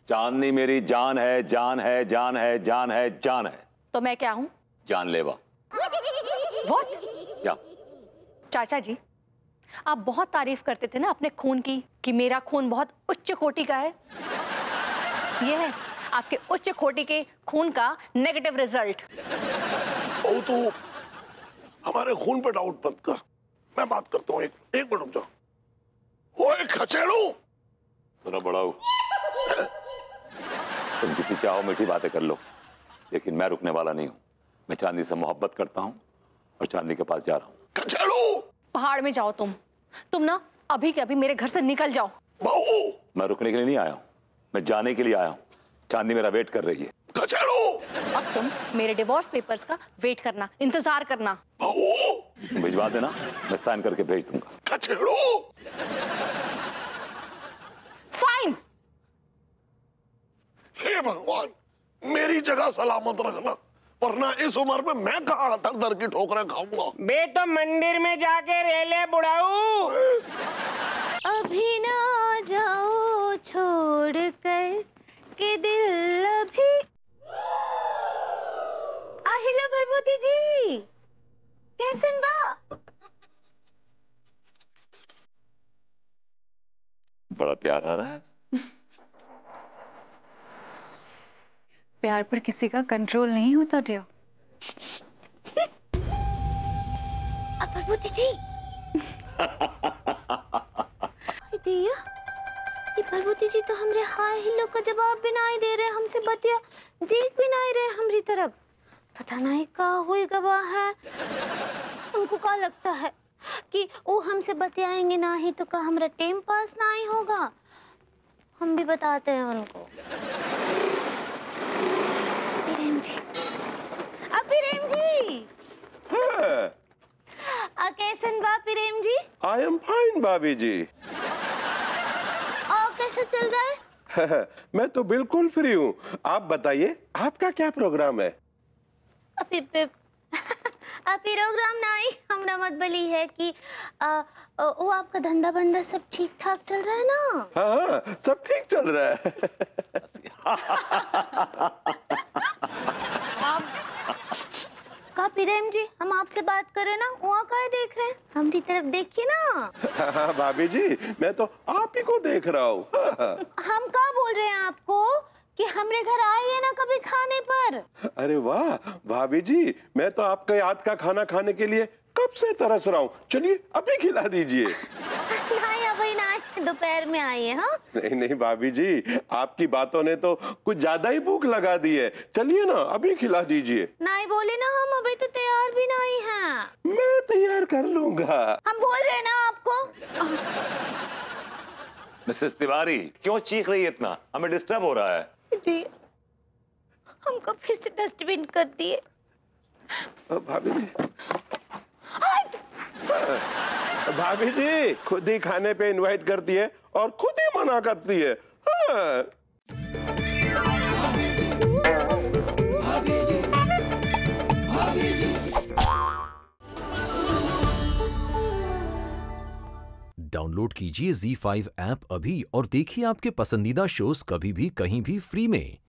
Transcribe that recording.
चांदनी मेरी जान है, जान है, जान है, जान है, जान है। तो मैं क्या हूँ? जानलेवा। What? क्या? चाचा जी, आप बहुत तारीफ करते थे ना अपने खून की कि मेरा खून बहुत उच्च कोटि का है। ये है आपके उच्च कोटि के खून का नेगेटिव रिजल्ट। ओ तो हमारे खून पे डाउट मत कर, मैं बात करता हूँ। एक मिनट रुक जाओ। ओए खचेड़ू, सुनो बड़ाऊ, तुम जितनी चाहो मीठी बातें कर लो, लेकिन मैं रुकने वाला नहीं हूँ। मैं चांदी से मोहब्बत करता हूँ और चांदी के पास जा रहा हूँ। खचेड़ू, पहाड़ में जाओ तुम ना अभी के अभी मेरे घर से निकल जाओ। बाबू, मैं रुकने के लिए नहीं आया हूँ, मैं जाने के लिए आया हूँ। चांदी मेरा वेट कर रही है। खचेड़ू, अब तुम मेरे डिवोर्स पेपर्स का वेट करना, इंतजार करना। बाबू, भिजवा देना, मैं साइन करके भेज दूंगा। खचेड़ू, फाइन। हे भगवान, मेरी जगह सलामत रखना, वरना इस उम्र में मैं कहाँ दर दर की ठोकरें खाऊंगा। बे तो मंदिर में जाके रह ले बुढ़ाऊ। अभी ना जाओ छोड़ कर के दिल अभी। हेलो भरभूति जी, कैसन बा? बड़ा प्यार आ रहा है। प्यार पर किसी का कंट्रोल नहीं होता टियो। भरभूति जी दिया, ये भरभूति जी तो हमरे हाय हिलो का जवाब भी नहीं दे रहे, हमसे बतिया देख भी नहीं रहे हमारी तरफ। पता नहीं का हुई गवा है। उनको क्या लगता है कि वो हमसे बतियाएंगे नहीं तो का हमारा टाइम पास नहीं होगा? हम भी बताते हैं उनको। प्रेम जी, प्रेम जी, कैसन बा Prem ji? I am fine भाभी जी। कैसा चल रहा है? मैं तो बिल्कुल फ्री हूँ, आप बताइए आपका क्या प्रोग्राम है? अभी प्रोग्राम नहीं, हमरा मत बली है कि वो आपका धंधा बंदा सब ठीक ठाक चल रहा है ना? हाँ, सब ठीक चल रहा है। का प्रेम जी, हम आपसे बात करें ना, वहाँ का देख रहे हैं? हमारी तरफ देखिए ना। हाँ भाभी जी, मैं तो आप ही को देख रहा हूँ। हम क्या बोल रहे हैं आपको कि हमरे घर आइए ना कभी खाने पर। अरे वाह भाभी जी, मैं तो आपके हाथ का खाना खाने के लिए कब से तरस रहा हूँ। चलिए अभी खिला दीजिए। नहीं अभी नहीं, दोपहर में आइए। हाँ नहीं नहीं भाभी जी, आपकी बातों ने तो कुछ ज्यादा ही भूख लगा दी है। चलिए ना अभी खिला दीजिए। नहीं बोले ना, हम अभी तो तैयार भी नहीं हैं। मैं तैयार कर लूंगा। हम बोल रहे हैं ना आपको। मिसेस तिवारी, क्यों चीख रही है इतना? हमें डिस्टर्ब हो रहा है। हमको फिर से डस्टबिन कर दिए। भाभी जी, भाभी जी खुद ही खाने पे इनवाइट करती है और खुद ही मना करती है। हाँ। डाउनलोड कीजिए ZEE5 ऐप अभी और देखिए आपके पसंदीदा शोज कभी भी कहीं भी फ्री में।